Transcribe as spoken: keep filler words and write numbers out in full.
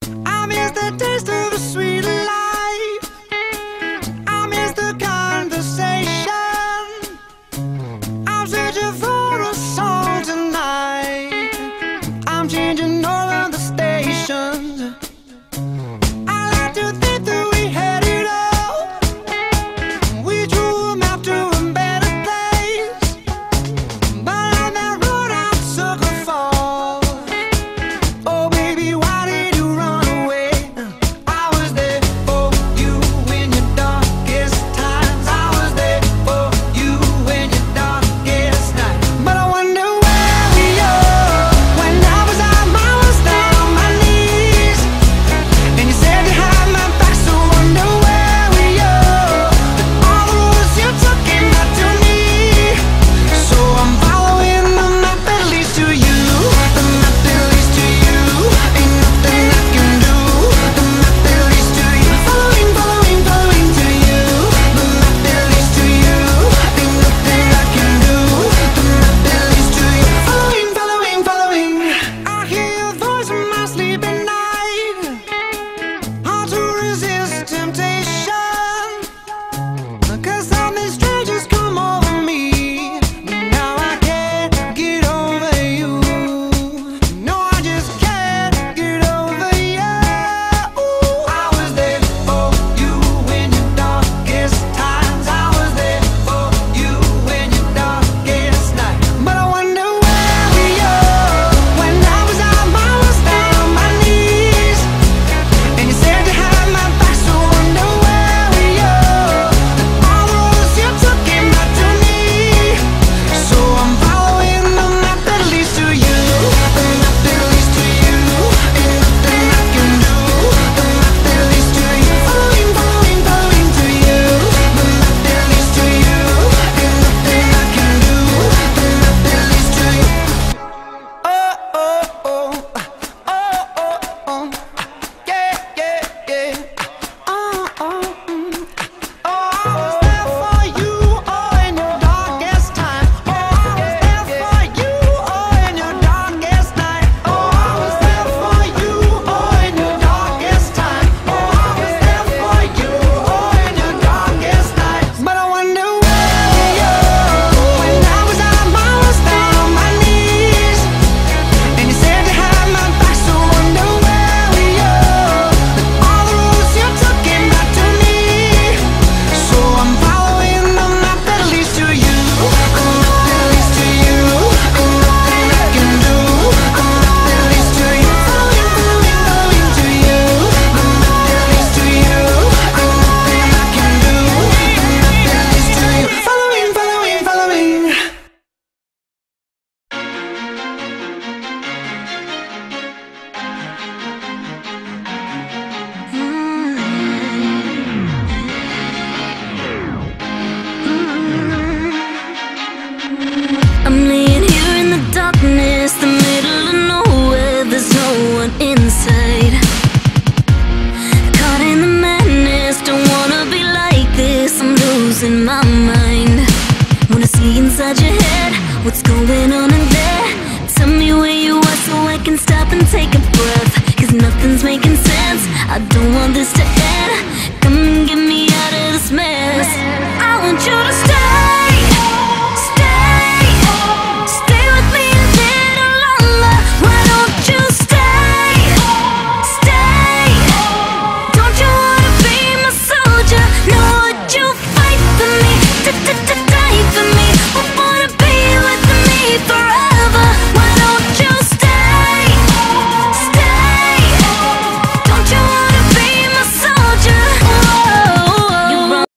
I miss the taste of the sweet life. I miss the conversation. I'm searching for a song tonight. I'm changing all of the stations. I like to think that we had it all. We drew a map to a better place, but on that road I took a fall. Oh baby, why did you run away? I was there for you in your darkest times. I was there for you in your darkest night. But I wonder where we are. When I was out, I was down on my knees, and you said you had my back, so I wonder where we are. All the roads you took came back to me, so I'm following the map that leads to you. The map that leads to you. Ain't nothing I can do. The map that leads to you. Following, following, following to you. The map that leads to you. Ain't nothing I can do. The map that leads to you. Following, following, following. I hear your voice in my sleep at night. Hard to resist temptation, 'cause something strange has come over me. Now I can't get over you. No, I just can't get over you. I was there for you in your darkest times. I was there for you in your darkest night. But I wonder where we are. When I was out, I was down on my knees, and you said you had my back, so I wonder where we are. All the roads you took came back to me, so I'm following the map that leads to you. The map that leads to you. Ain't nothing I can do. The map that leads to you. Following, following, following to you. The map that leads to you. Ain't nothing I can do. The map that leads to you. Oh, oh, oh. Oh, oh, oh. Yeah, yeah, yeah. Oh, oh, mm. Oh, I was there for you, oh, in your darkest time. Oh, I was there for you, oh, in your darkest night. Oh, I was there for you, oh, in your darkest time. Oh, I was there for you, oh, in your darkest night. But I wonder where we are. When I was out, I was down on my knees, and you said you had my back, so I wonder where we are. All the roads you took came back to me, so I'm following the map that leads to you. The map that leads to you. Ain't nothing I can do. The map that leads to you. Following, following, following to you. The map that leads to you. Ain't nothing I can do. The map that leads to you. Following, following, following. I'm laying here in the darkness, the middle of nowhere, there's no one inside. Caught in the madness, don't wanna be like this, I'm losing my mind. Wanna see inside your head, what's going on in there? Tell me where you are so I can stop and take a breath, 'cause nothing's making sense, I don't want this to end. Come and get me out of this mess. I want you to stay.